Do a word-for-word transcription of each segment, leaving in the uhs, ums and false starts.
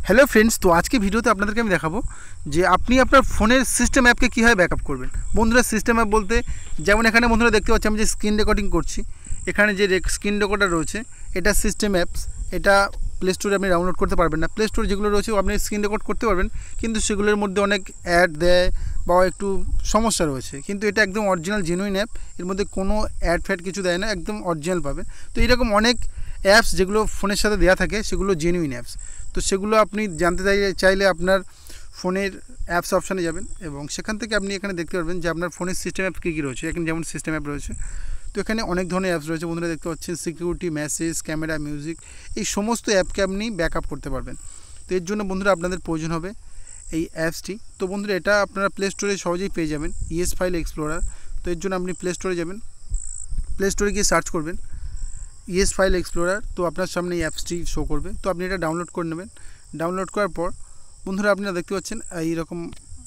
Hello friends, তো আজকে ভিডিওতে আপনাদেরকে আমি দেখাবো যে আপনি আপনার ফোনের সিস্টেম অ্যাপকে কীভাবে ব্যাকআপ করবেন। বন্ধুরা, সিস্টেম অ্যাপ বলতে যেমন এখানে বন্ধুরা দেখতে পাচ্ছি আমি যে স্ক্রিন রেকর্ডিং করছি, এখানে যে স্ক্রিন রেকর্ডার রয়েছে এটা সিস্টেম অ্যাপস। এটা প্লে স্টোরে আপনি ডাউনলোড করতে পারবেন না। প্লে স্টোরে যেগুলো রয়েছে আপনি স্ক্রিন রেকর্ড করতে পারবেন, কিন্তু সেগুলোর মধ্যে অনেক অ্যাড দেয় বা একটু সমস্যা রয়েছে। কিন্তু এটা একদম অরিজিনাল জেনুইন অ্যাপ, এর মধ্যে কোনো অ্যাড ফ্যাড কিছু দেয় না, একদম অরিজিনাল পাবেন। তো এরকম অনেক অ্যাপস যেগুলো ফোনের সাথে দেওয়া থাকে সেগুলো জেনুইন অ্যাপস। তো সেগুলো আপনি জানতে চাইলে আপনার ফোনের অ্যাপস অপশানে যাবেন এবং সেখান থেকে আপনি এখানে দেখতে পারবেন যে আপনার ফোনের সিস্টেম অ্যাপ কী কী রয়েছে। এখানে যেমন সিস্টেম অ্যাপ রয়েছে, তো এখানে অনেক ধরনের অ্যাপস রয়েছে বন্ধুরা দেখতে পাচ্ছেন, সিকিউরিটি, মেসেজ, ক্যামেরা, মিউজিক, এই সমস্ত অ্যাপকে আপনি ব্যাকআপ করতে পারবেন। তো এর জন্য বন্ধুরা আপনাদের প্রয়োজন হবে এই অ্যাপসটি। তো বন্ধুরা এটা আপনারা প্লে স্টোরে সহজেই পেয়ে যাবেন, ইএস ফাইল এক্সপ্লোরার। তো এর জন্য আপনি প্লে স্টোরে যাবেন, প্লে স্টোরে গিয়ে সার্চ করবেন ইএস ফাইল এক্সপ্লোরার। তো আপনার সামনে এই অ্যাপসটি শো করবে, তো আপনি এটা ডাউনলোড করে নেবেন। ডাউনলোড করার পর বন্ধুরা আপনারা দেখতে পাচ্ছেন এইরকম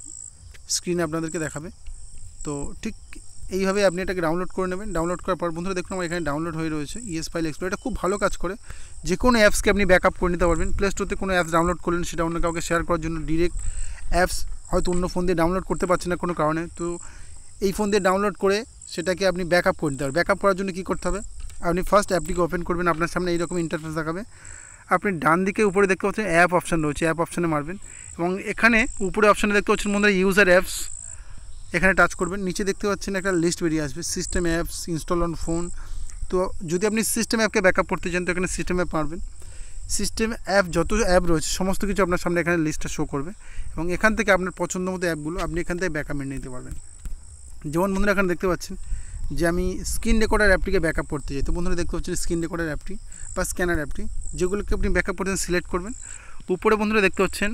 স্ক্রিন আপনাদেরকে দেখাবে। তো ঠিক এইভাবে আপনি এটাকে ডাউনলোড করে নেবেন। ডাউনলোড করার পর বন্ধুরা দেখুন আমার এখানে ডাউনলোড হয়ে রয়েছে ইএস ফাইল এক্সপ্লোরার। এটা খুব ভালো কাজ করে, যে কোনো অ্যাপসকে আপনি ব্যাকআপ করে নিতে পারবেন। প্লে স্টোরতে কোনো অ্যাপস ডাউনলোড করলেন, সেটা অন্য কাউকে শেয়ার করার জন্য ডিরেক্ট অ্যাপস হয়তো অন্য ফোন দিয়ে ডাউনলোড করতে পারছেন না কোনো কারণে, তো এই ফোন দিয়ে ডাউনলোড করে সেটাকে আপনি ব্যাকআপ করে নিতে পারবেন। ব্যাকআপ করার জন্য কী করতে হবে, আপনি ফার্স্ট অ্যাপটিকে ওপেন করবেন। আপনার সামনে এইরকম ইন্টারফেস দেখাবে। আপনি ডান দিকে উপরে দেখতে পাচ্ছেন অ্যাপ অপশান রয়েছে, অ্যাপ অপশানে মারবেন এবং এখানে উপরে অপশানে দেখতে পাচ্ছেন বন্ধুরা ইউজার অ্যাপস, এখানে টাচ করবেন। নিচে দেখতে পাচ্ছেন একটা লিস্ট বেরিয়ে আসবে, system apps install on phone. তো যদি আপনি সিস্টেম অ্যাপকে ব্যাকআপ করতে চান তো এখানে সিস্টেম অ্যাপ মারবেন। সিস্টেম অ্যাপ যত অ্যাপ রয়েছে সমস্ত কিছু আপনার সামনে এখানে লিস্টটা শো করবে এবং এখান থেকে আপনার পছন্দ মতো অ্যাপগুলো আপনি এখান থেকে ব্যাকআপ মেনে নিতে পারবেন। যেমন বন্ধুরা এখানে দেখতে পাচ্ছেন যে আমি স্ক্রিন রেকর্ডার অ্যাপটিকে ব্যাকআপ করতে চাই। তো বন্ধুরা দেখতে পাচ্ছেন স্ক্রিন রেকর্ডার অ্যাপটি বা স্ক্যানার অ্যাপটি, যেগুলোকে আপনি ব্যাকআপ করতে সিলেক্ট করবেন। উপরে বন্ধুরা দেখতে পাচ্ছেন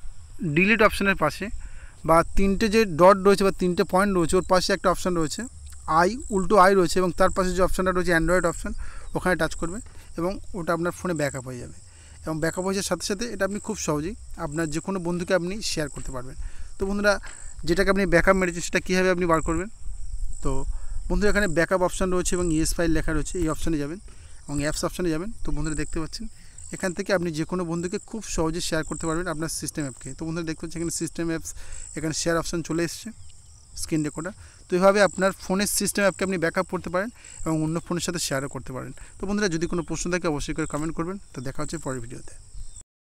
ডিলিট অপশানের পাশে বা তিনটে যে ডট রয়েছে বা তিনটে পয়েন্ট রয়েছে ওর পাশে একটা অপশান রয়েছে আই, উল্টো আই রয়েছে এবং তার পাশে যে অপশানটা রয়েছে অ্যান্ড্রয়েড অপশান, ওখানে টাচ করবে এবং ওটা আপনার ফোনে ব্যাকআপ হয়ে যাবে। এবং ব্যাকআপ হয়ে যাওয়ার সাথে সাথে এটা আপনি খুব সহজেই আপনার যে কোনো বন্ধুকে আপনি শেয়ার করতে পারবেন। তো বন্ধুরা যেটাকে আপনি ব্যাকআপ মেরেছেন সেটা কীভাবে আপনি বার করবেন, তো বন্ধুরা এখানে ব্যাকআপ অপশান রয়েছে এবং ইএস ফাইল লেখা রয়েছে, এই অপশানে যাবেন এবং অ্যাপস অপশানে যাবেন। তো বন্ধুরা দেখতে পাচ্ছেন এখান থেকে আপনি যে কোনো বন্ধুকে খুব সহজে শেয়ার করতে পারবেন আপনার সিস্টেম অ্যাপকে। তো বন্ধুরা দেখতে পাচ্ছেন এখানে সিস্টেম অ্যাপস, এখানে শেয়ার অপশান চলে এসছে স্ক্রিন রেকর্ডার। তো এইভাবে আপনার ফোনের সিস্টেম অ্যাপকে আপনি ব্যাকআপ করতে পারেন এবং অন্য ফোনের সাথে শেয়ারও করতে পারেন। তো বন্ধুরা যদি কোনো প্রশ্ন থাকে অবশ্যই করে কমেন্ট করবেন। তো দেখা হচ্ছে পরের ভিডিওতে।